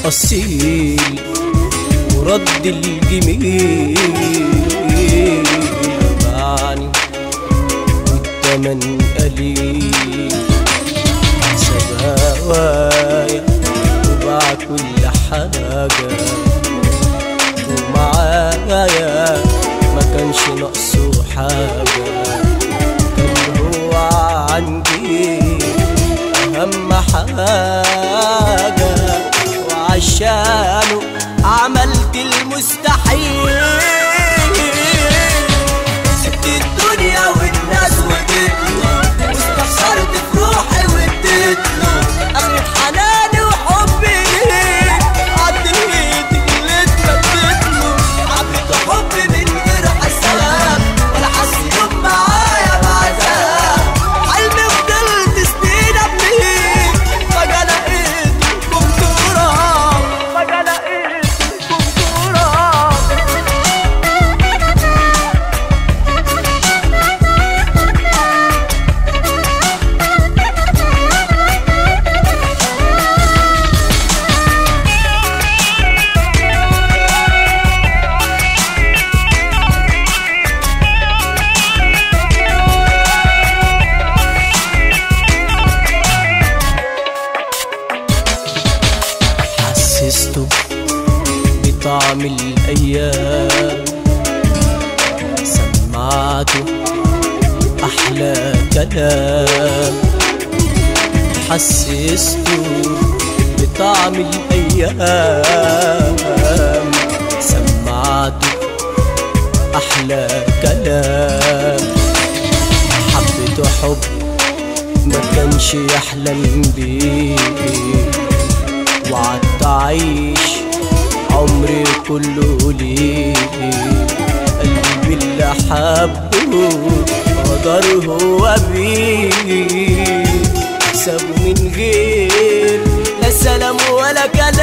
أصيل ورد الجميل باعني والتمن قليل، ساب هوايا وباع كل حاجة ومعايا ما كانش ناقصه حاجة، كان هو عندي أهم حاجة وعشانه عملت المستحيل. سبت الدنيا والناس وجيتله واستخسرت في روحي واديتله اخرة حناني وحبي ليه، عديت اللي اتمدتله عبيت حبي من غير حساب ولا حس يوم معايا بعذاب، حلمي فضلت سنين ابنيه فجأة لقيتكم تراب، فجأة لقيتكم تراب. حسسته بطعم الأيام، سمعته أحلى كلام، حسسته بطعم الأيام، سمعته أحلى كلام، حبيته حب ما كانش يحلم بيه، وعدت أعيش عمري كله ليه، قلبي اللي حبه قدر هو بيه، سابه من غير لا سلام ولا كلام.